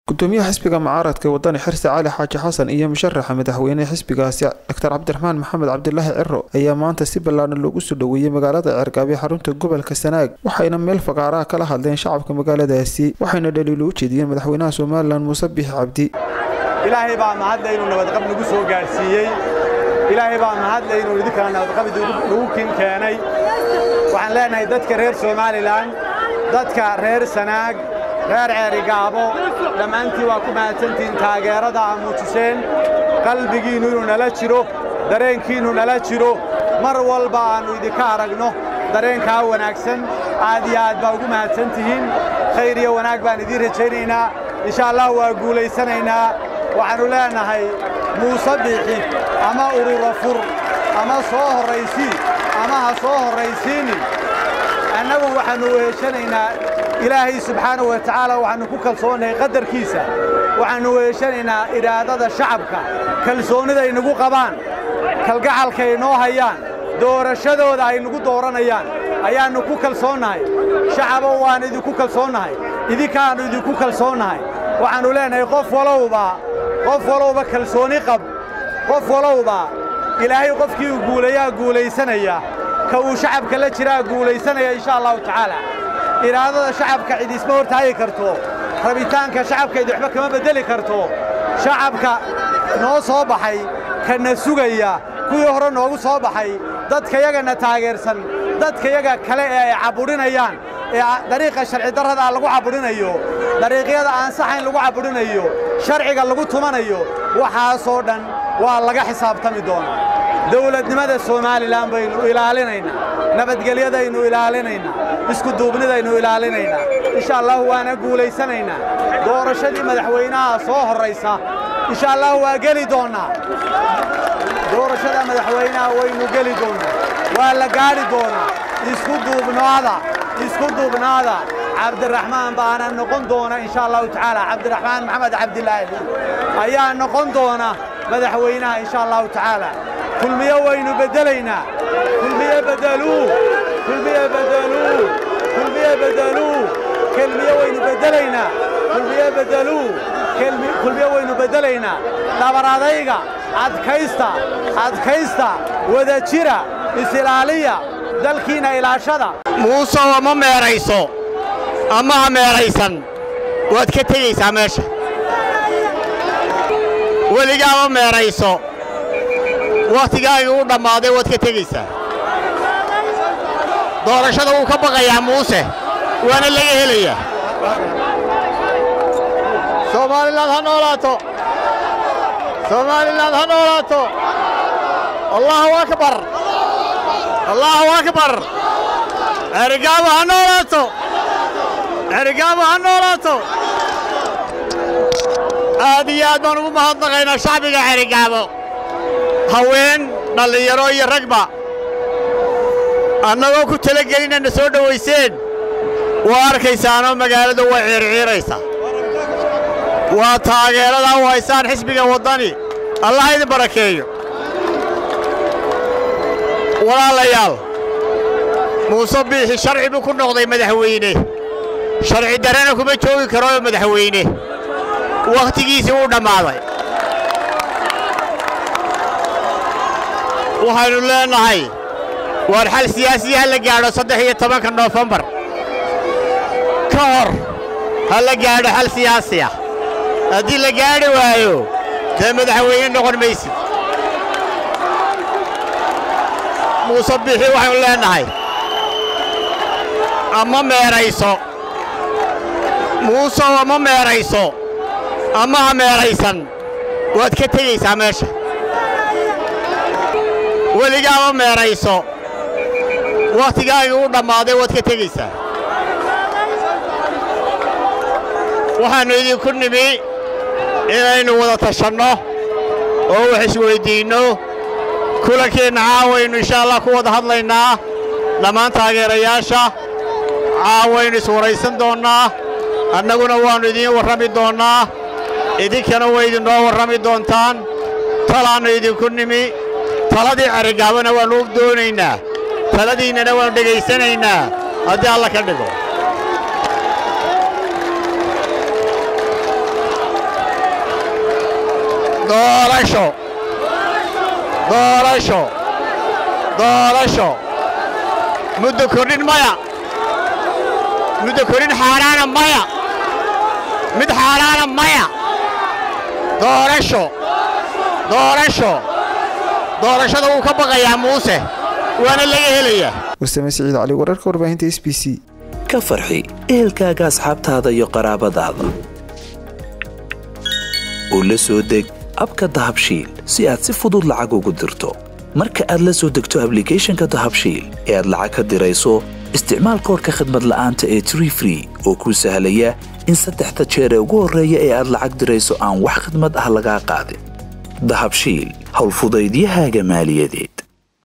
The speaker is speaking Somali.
gudoomiyaha xisbiga mucaaradka wadani xirsi cali xaaji xasan iyo musharaxa madaxweynaha xisbigaasi Dr. Cabdiraxmaan Maxamed Cabdilaahi Cirro ayaa maanta si ballaaran loogu soo dhaweeyay magaalada Cergaab ee xarunta gobolka Sanaag waxayna meel faqaaraha kala hadleen shacabka magaaladaasi waxayna dhaliil u jeediyeen madaxweynaha Soomaaliland Muuse Biixi Cabdi. ilaahay baa mahadlay inuu nabadqab nagu soo gaarsiiyay ilaahay baa mahadlay inuu idinka nabadqab nagu keenay waxaan leenahay dadka reer Soomaaliland dadka reer Sanaag reer Cergaabo dhammaantii waa ku mahadsantiin taageerada muujiseen qalbigiinu inuu nala jiro dareenkiinu nala jiro mar walba aanu idinka aragno dareenka wanaagsan aad iyo aad baa ugu mahadsantihiin khayr iyo wanaag baan idin rajaynaynaa insha Allah waa guuleysanaynaa waxaanu leenahay Muuse Biixi ama urura fur ama soo horeysi ama ha soo horeysiin annagu waxaanu weeshanaynaa ilaahay subxaanahu wa ta'aala waxaanu ku kalsoonahay qadarkiisa waxaanu weeshanaynaa iraadada shacabka kalsoonida ay nagu qabaan kalgacalka ay noo hayaan doorashadooda ay nagu dooranayaan ayaanu ku kalsoonahay shacabo waan idinku kalsoonahay idinkaanu idinku kalsoonahay waxaanu leenahay qof walowba kalsooni qab qof walowba ilaahay qofkii uu guuleysanaya ka uu shacabka la jiraa guuleysanaya insha Allah ta'ala iraadada shacabka cid isma hortaagi karto rabitaanka shacabka cid waxba kama bedeli karto shacabka noo soo baxay kana sugaya kuwii hore noogu soo baxay dadka yagana taageersan dadka yaga kale ee caburinayaan ee dariiqa sharci darrada lagu caburinayo dariiqyada aan saxayn lagu caburinayo sharciga lagu tumanayo waxa soo dhan waa laga xisaabtami doonaa dawladnimada Soomaaliland baynu ilaalinaynaa nabadgelyadaynu ilaalinaynaa isku duubnidaynu ilaalinaynaa insha Allah waana guuleysanaynaa doorashadii madaxweynaha soo horeysa insha Allah waa gali doonaa doorashada madaxweynaha waynu gali doonaa waa la gaari doonaa isku duubnaada Cabdiraxmaan baana noqon doona insha Allah ta'ala Cabdiraxmaan Maxamed Cabdilaahi ayaa noqon doona madaxweynaha insha Allah ta'ala kulmiye waynu bedelaynaa kulmiye bedeluu kulmiye waynu bedelaynaa kulmiye waynu bedelaynaa dhabaradayga adkaysta wada jira isilaaliya dalkiina ilaashada Muuse ma meerayso ama ha meeraysan waad ka tagaysaa meesha weligaa ma meerayso waqtigaaga uu dhamaaday waad ka tagaysaa doorashada uu ka baqayaa Muuse waana laga helayaa Soomaaliland ha noolaato Allahu akbar Cergaabo ha noolaato aad iyo aad baan ugu mahadnaqaynaa shacbiga Cergaabo haween dhalinyaro iyo ragba annagoo ku talagelinayna soo dhaweyseen waa arkaysaanoo magaalada waa ciirciiraysa waa taageerada u haysaan xisbiga wadani Allah idin barakeeyo walaalayaal Muuse Biixi sharci buu ku noqday madaxweyne sharci darana kuma joogi karo madaxweyne waqtigiisii uu dhamaaday waxaanu leenahay war xal siyaasi la gaadho 13 November ka hor la gaadho xal siyaasi haddii la gaadho waayo ka madaxweyne noqon maysid Muuse Biixi waxaanu leenahay ama meerayso Muuse ma meerayso ama ha meeraysan waad ka tagaysaa meesha weligaa ma meerayso waqtigaaga uu dhamaaday waad ka tagaysaa waxaanu idinku nimi inaynu wada tashanno oo wax isweydiinno kulankeena caawaynu insha Allah ku wada hadlaynaa dhammaan taageerayaasha caawaynu iswaraysan doonaa annaguna waanu idin warrami doonaa idinkana way idinoo warrami doontaan talaanu idinku nimi taladii Cergaabana waanu doonaynaa taladiinana waanu dhageysanaynaa haddii Allah ka dhigo doorasho doorasho doorasho muddo kordhin maya muddo kordhin xaaraana maya mid xaaraana maya doorasho doorasho doorashada uu ka baqayaa muuse waana laga helayaa Warsame Siciid Cali wararka warbaahinta SBC ka farxi ehelkaaga asxaabtaada iyo qaraabadaada oo la soo deg abka Dahabshiil si aad si fudud lacag ugu dirto marka aad la soo degto application-ka Dahabshiil ee aad lacag ka dirayso isticmaal koodka khidmad la'aanta ee Tree oo kuu sahlaya in 3 jeer ugu horeeya ee aad lacag dirayso aan wax khidmad ah laga qaadin Dahabshiil hawl fudaydiyahaaga maaliyadeed